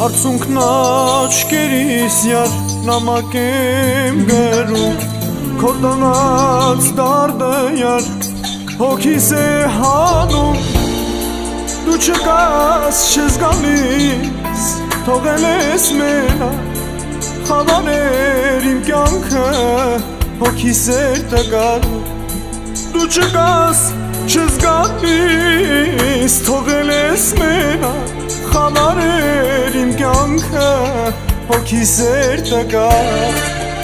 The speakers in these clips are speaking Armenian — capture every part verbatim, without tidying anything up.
Արցունքն աչքերիս յար նամակ եմ գրում Քո տնած դարդը յար հոգիս է հանում Դու չկաս չես գալիս թողել ես մենակ Խավաներ իմ կյանքը հոգիս էր տկար Դու չկաս չես գալիս թողել ես մենակ Խավաներ իմ կյանքը հոգիս էր տկար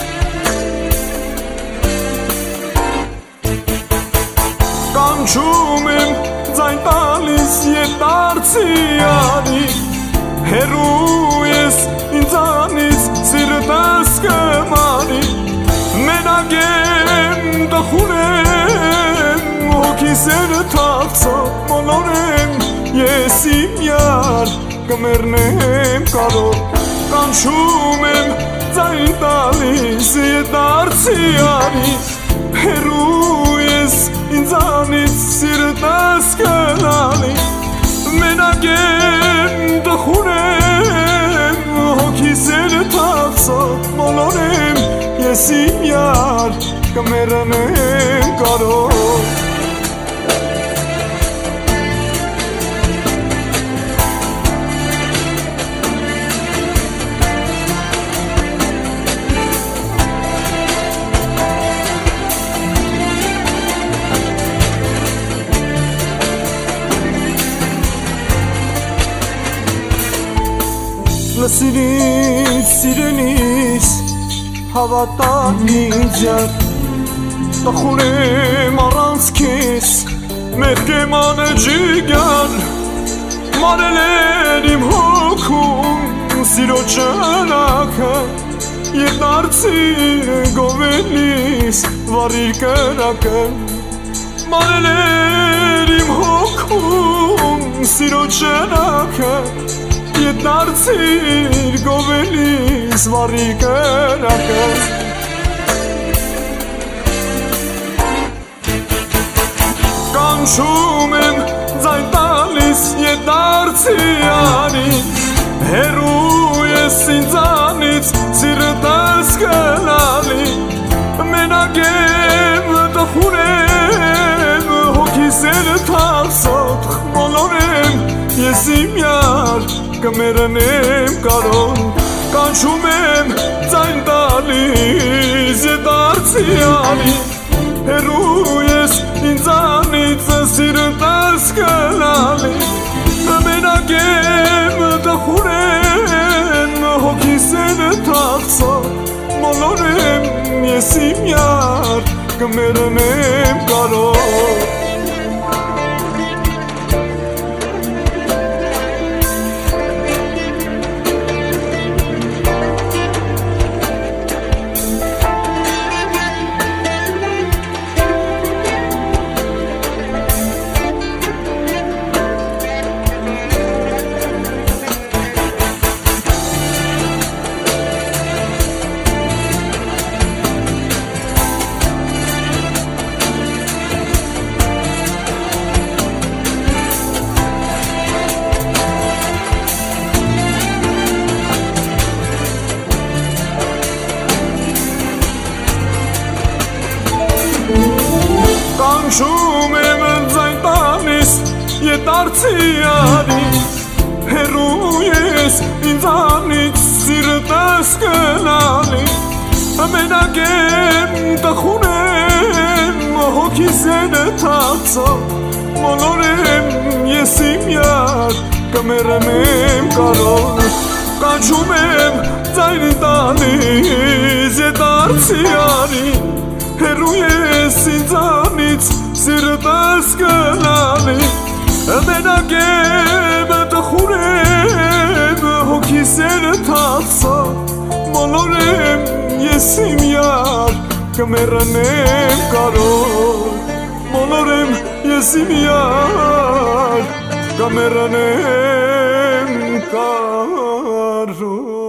Կանչում եմ ձայն տալիս ետարցի անի Հերու ես ինձանից սիրտս կմանի Մենակ եմ տխուր եմ հոգիս էր թախծոտ մոլոր եմ Ես իմ յար կմեռնեմ կարոտ Կանչում եմ ձայն տալիս ետարցի անի Հերու ես ինձանից սիրտս կլանի Մենակ եմ տխուր եմ հոգիս էր թախծոտ մոլոր եմ Ես իմ յար կմեռնեմ կարոտ Լսիրից, սիրենից, հավատան ինձ յար Տխուր եմ առանց քեզ, մերկ եմ անջիգար Մարել էր իմ հոգում սիրո ճանակը Ետարցիր գովելիս վարիր կրակը Մարել էր իմ հոգում սիրո ճանակը Ետարցիր գովելիս վարի կրակը Կանչում եմ ձայն տալիս ետարցի անի Հերու ես ինձանից սիրտս կլանի Մենակ եմ տխուր եմ հոգիս էր թախծոտ մոլոր եմ Ես իմ յար կմեռնեմ կարոտ Կանչում եմ ձայն տալիս ետարցի անի Հերու ես ինձանից սիրտս կլանի Մենակ եմ տխուր եմ հոգիս էր թախծոտ մոլոր եմ Ես իմ յար կմեռնեմ կարոտ Կանչում եմ ձայն տալիս ետարցի անի Հերու ես ինձանից սիրտս կլանի Մենակ եմ տխուր եմ հոգիս էր թախծոտ մոլոր եմ Ես իմ յար կմեռնեմ կարոտ Կանչում եմ ձայն տալիս ետարցի անի Հերու ես ինձանից սիրտս կլանի Մենակ եմ տխուր եմ հոգիս էր թախծոտ մոլոր եմ Ես իմ յար կմեռնեմ կարոտ Մոլոր եմ ես իմ յար կմեռնեմ կարոտ